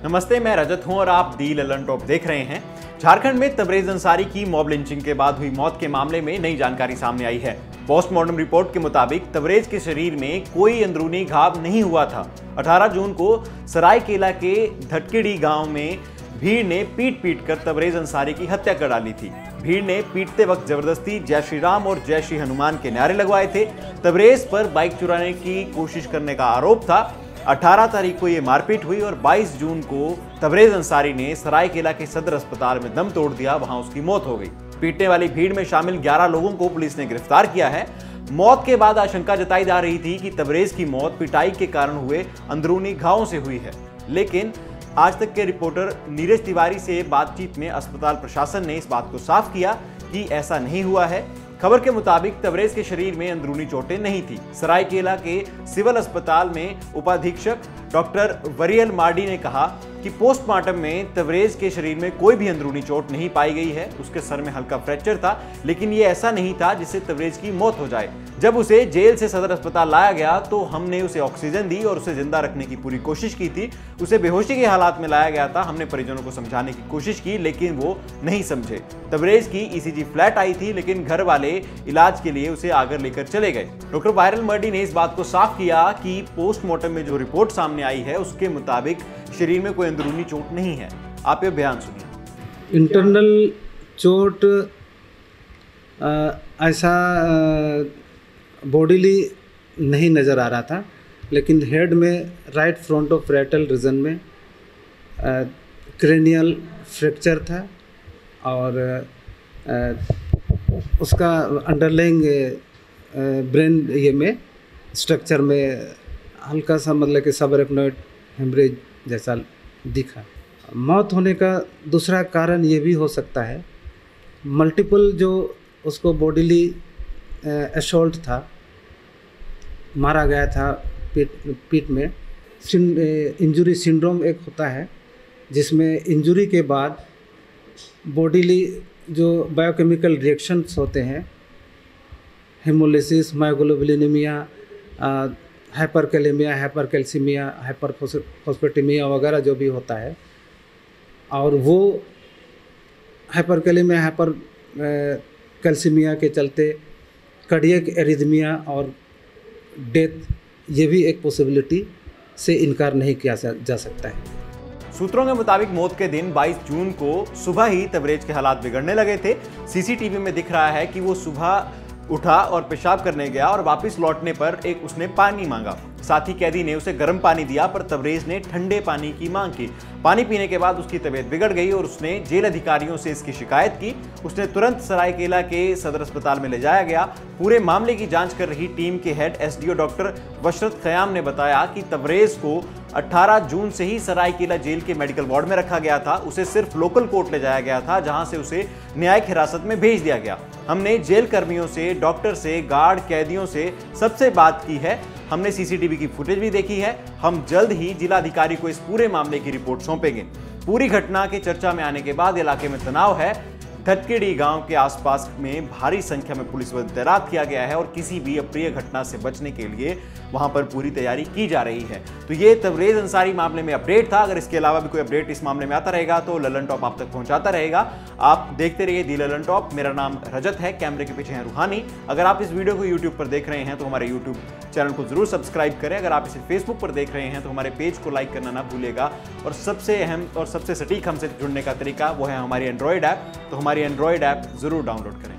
नमस्ते, मैं रजत हूं और आप दी ललन टॉप देख रहे हैं। झारखंड में तबरेज अंसारी की मॉब लिंचिंग के बाद हुई मौत के मामले में नई जानकारी सामने आई है। पोस्टमार्टम रिपोर्ट के मुताबिक तबरेज के शरीर में कोई अंदरूनी घाव नहीं हुआ था। 18 जून को सरायकेला के धटकेड़ी गांव में भीड़ ने पीट कर तबरेज अंसारी की हत्या कर डाली थी। भीड़ ने पीटते वक्त जबरदस्ती जय श्री राम और जय श्री हनुमान के नारे लगवाए थे। तबरेज पर बाइक चुराने की कोशिश करने का आरोप था। 18 तारीख को ये मारपीट हुई और 22 जून को तबरेज अंसारी ने सरायकेला के सदर अस्पताल में दम तोड़ दिया, वहां उसकी मौत हो गई। पीटने वाली भीड़ में शामिल 11 लोगों को पुलिस ने गिरफ्तार किया है। मौत के बाद आशंका जताई जा रही थी कि तबरेज की मौत पिटाई के कारण हुए अंदरूनी घावों से हुई है, लेकिन आज तक के रिपोर्टर नीरज तिवारी से बातचीत में अस्पताल प्रशासन ने इस बात को साफ किया कि ऐसा नहीं हुआ है। खबर के मुताबिक तबरेज के शरीर में अंदरूनी चोटें नहीं थी। सरायकेला के सिविल अस्पताल में उपाधीक्षक डॉक्टर वरियल मार्डी ने कहा कि पोस्टमार्टम में तबरेज के शरीर में कोई भी अंदरूनी चोट नहीं पाई गई है। उसके सर में हल्का फ्रैक्चर था, लेकिन ये ऐसा नहीं था जिससे तबरेज की मौत हो जाए। जब उसे जेल से सदर अस्पताल लाया गया तो हमने उसे ऑक्सीजन दी और उसे जिंदा रखने की पूरी कोशिश की थी। उसे बेहोशी के हालात में लाया गया था। हमने परिजनों को समझाने की कोशिश की, लेकिन वो नहीं समझे। तबरेज की ईसीजी फ्लैट आई थी, लेकिन घर वाले इलाज के लिए उसे आगर लेकर चले गए। डॉक्टर वायरल मर्डी ने इस बात को साफ किया कि पोस्टमार्टम में जो रिपोर्ट सामने आई है उसके मुताबिक शरीर में कोई अंदरूनी चोट नहीं है। आप ये बयान सुनिए। इंटरनल चोट ऐसा बॉडीली नहीं नज़र आ रहा था, लेकिन हेड में right front of parietal region में क्रेनियल फ्रैक्चर था और उसका अंडरलाइंग ब्रेन ये में स्ट्रक्चर में हल्का सा मतलब कि सबरेक्नोइड हेमरेज जैसा दिखा। मौत होने का दूसरा कारण ये भी हो सकता है, मल्टीपल जो उसको बॉडीली असॉल्ट था, मारा गया था पीठ में। इंजरी सिंड्रोम एक होता है जिसमें इंजरी के बाद बॉडीली जो बायोकेमिकल रिएक्शंस होते हैं, haemolysis, myoglobinaemia, hyperkalaemia, hypercalcaemia, hyperphosphataemia वगैरह जो भी होता है, और वो हाइपरकैलेमिया, हाइपरकैल्सीमिया के चलते कार्डियक एरिथमिया और डेथ, ये भी एक पॉसिबिलिटी से इनकार नहीं किया जा सकता है। सूत्रों के मुताबिक मौत के दिन 22 जून को सुबह ही तबरेज के हालात बिगड़ने लगे थे। सीसीटीवी में दिख रहा है कि वो सुबह उठा और पेशाब करने गया और वापस लौटने पर उसने पानी मांगा। साथी कैदी ने उसे गर्म पानी दिया, पर तबरेज ने ठंडे पानी की मांग की। पानी पीने के बाद उसकी तबीयत बिगड़ गई और उसने जेल अधिकारियों से इसकी शिकायत की। उसने तुरंत सरायकेला के सदर अस्पताल में ले जाया गया। पूरे मामले की जांच कर रही टीम के head SDO doctor Washarat Khayam ने बताया कि तबरेज को 18 जून से ही सरायकेला जेल के मेडिकल वार्ड में रखा गया था। उसे सिर्फ लोकल कोर्ट ले जाया गया था, जहां से उसे न्यायिक हिरासत में भेज दिया गया। हमने जेल कर्मियों से, डॉक्टर से, गार्ड, कैदियों से सबसे बात की है। हमने सीसीटीवी की फुटेज भी देखी है। हम जल्द ही जिलाधिकारी को इस पूरे मामले की रिपोर्ट सौंपेंगे। पूरी घटना के चर्चा में आने के बाद इलाके में तनाव है। धटकेड़ी गांव के आसपास में भारी संख्या में पुलिस बल तैनात किया गया है और किसी भी अप्रिय घटना से बचने के लिए वहां पर पूरी तैयारी की जा रही है। तो ये तबरेज अंसारी मामले में अपडेट था। अगर इसके अलावा भी कोई अपडेट इस मामले में आता रहेगा तो ललन टॉप आप तक पहुंचाता रहेगा। आप देखते रहिए दी ललन टॉप। मेरा नाम रजत है, कैमरे के पीछे है रूहानी। अगर आप इस वीडियो को यूट्यूब पर देख रहे हैं तो हमारे यूट्यूब चैनल को जरूर सब्सक्राइब करें। अगर आप इसे फेसबुक पर देख रहे हैं तो हमारे पेज को लाइक करना ना भूलिएगा। और सबसे अहम और सबसे सटीक हमसे जुड़ने का तरीका वो है हमारी एंड्रॉयड ऐप। तो हमारी एंड्रॉयड ऐप जरूर डाउनलोड करें।